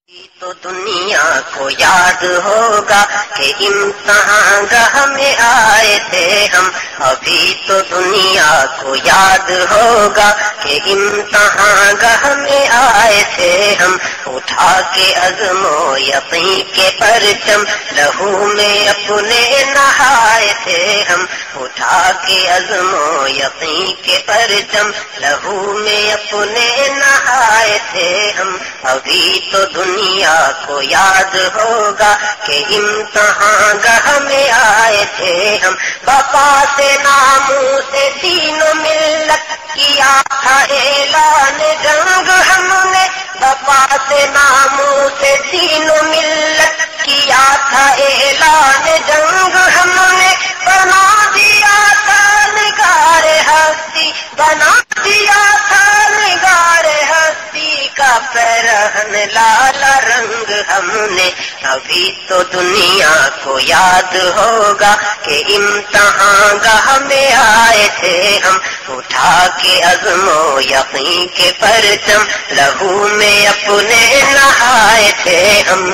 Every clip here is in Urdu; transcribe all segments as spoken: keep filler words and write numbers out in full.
تو دنیا کو یاد ہوگا کہ امتحان گاہ میں آئے تھے ہم. ابھی تو دنیا کو یاد ہوگا کہ امتحان گاہ میں آئے تھے ہم. اٹھا کے عزم و یقین کے پرچم لہو میں اپنے نہائے تھے ہم. اٹھا کے عزم و یقین کے پرچم لہو میں اپنے نہائے تھے ہم. ابھی تو دنیا کو یاد ہوگا کہ امتحان گاہ میں آئے تھے ہم. بقا سے ناموں سے دین و ملت کیا تھا اعلان جنگ ہم نے. بقا سے ناموں سے دین و ملت کیا تھا اعلان جنگ ہم نے. بنا دیا تھا نگار ہستی, بنا دیا تھا نگار ہستی کا پیرہن لالا رنگ ہم نے. ابھی تو دنیا کو یاد ہوگا کہ امتحان گاہ میں آئے تھے ہم. اٹھا کے عزم و یقین کے پرچم لہو میں اپنے نہائے تھے ہم.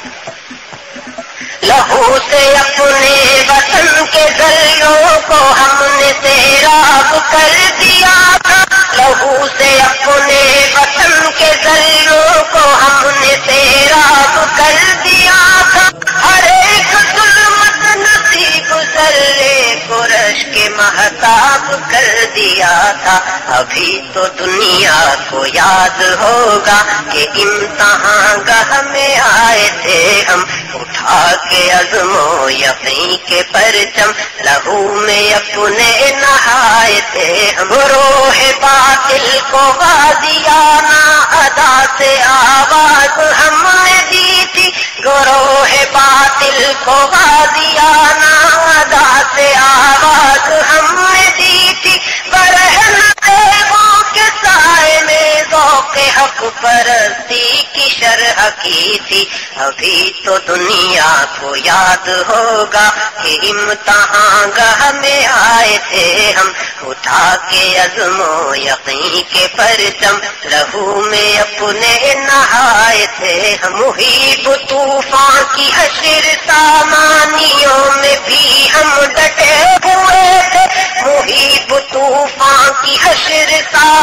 لہو سے اپنے وطن کے دروں کو ہم نے سیراب کر دیا تھا. لہو سے اپنے وطن کے دروں کو ہم نے سیراب کر دیا تھا. ہر ایک ظلمت نصیب ذرے کو رش کے مہتاب کر دیا تھا. ابھی تو دنیا کو یاد ہوگا کہ امتحان گاہ میں آئے تھے ہم. اٹھا کے عزم و یقین کے پرچم لہو میں اپنے نہائے تھے ہم. روح باطل کو غازیانہ ادا سے آواز ہم نے دی تھی. گروہ باطل کو غازیانہ ادا سے آواز ہم نے دی تھی. برہن دیووں کے سائے میں ذوق حق پرستی کی شرح کی تھی. ابھی تو دنیا کو یاد ہوگا کہ امتحان گاہ میں آئے تھے ہم. اٹھا کے عزم و یقین کے پرچم لہو میں اپنے نہائے تھے ہم. محیب طوفان کی حشر سامانیوں میں بھی ہم ڈٹے ہوئے تھے. محیب طوفان کی حشر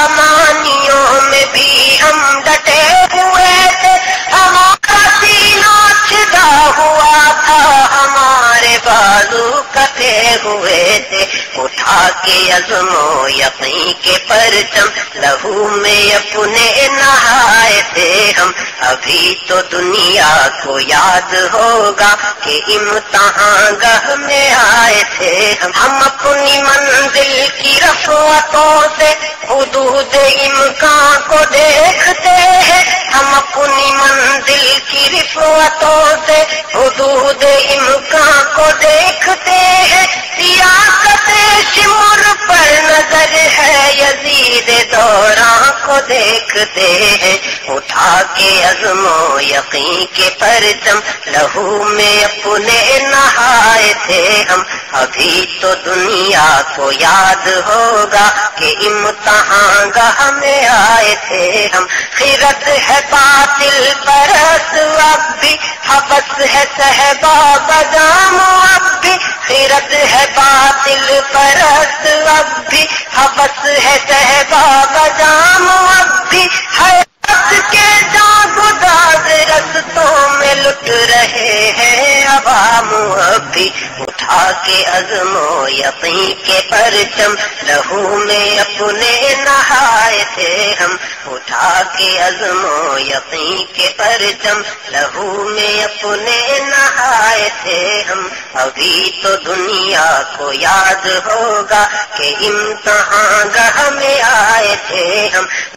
سامانیوں میں بھی ہم ڈٹے ہوئے تھے. ہمارا سینہ چھدا ہوا تھا, ہمارے بازو کٹے ہوئے تھے. اٹھا کے عزم و یقین کے پرچم لہو میں اپنے نہائے تھے ہم. ابھی تو دنیا کو یاد ہوگا کہ امتحان گاہ میں آئے تھے ہم. ہم اپنی منزل کی رفعتوں سے حدود امکان کو دیکھتے ہیں. ہم اپنی منزل کی رفعتوں سے حدود امکان کو دیکھتے ہیں. سیاست شمر پر نظر ہے, یزید دوران کو دیکھتے ہیں. اٹھا کے عزم و یقین کے پرچم لہو میں اپنے نہائے تھے ہم. ابھی تو دنیا کو یاد ہوگا کہ امتحان گاہ میں آئے تھے ہم. خیرت ہے باطل پرست اب بھی, حبس ہے صحبا بدام اب بھی. خیرت ہے باطل پرست اب بھی, حبس ہے صحبا بدام اب بھی. حیات کے جاگداز رستوں میں لٹ رہے ہیں عوام اب بھی. اٹھا کے عزم و یقین کے پرچم لہو میں اپنے نہائے تھے ہم. اٹھا کے عزم و یقین کے پرچم لہو میں اپنے نہائے تھے ہم. ابھی تو دنیا کو یاد ہوگا کہ امتحان گاہ میں آئے تھے ہم.